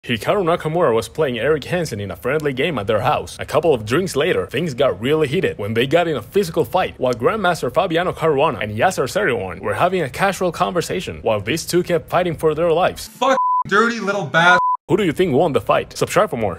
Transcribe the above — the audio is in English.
Hikaru Nakamura was playing Eric Hansen in a friendly game at their house. A couple of drinks later, things got really heated when they got in a physical fight, while Grandmaster Fabiano Caruana and Yasser Seirawan were having a casual conversation, while these two kept fighting for their lives. Fuck dirty little bastard. Who do you think won the fight? Subscribe for more.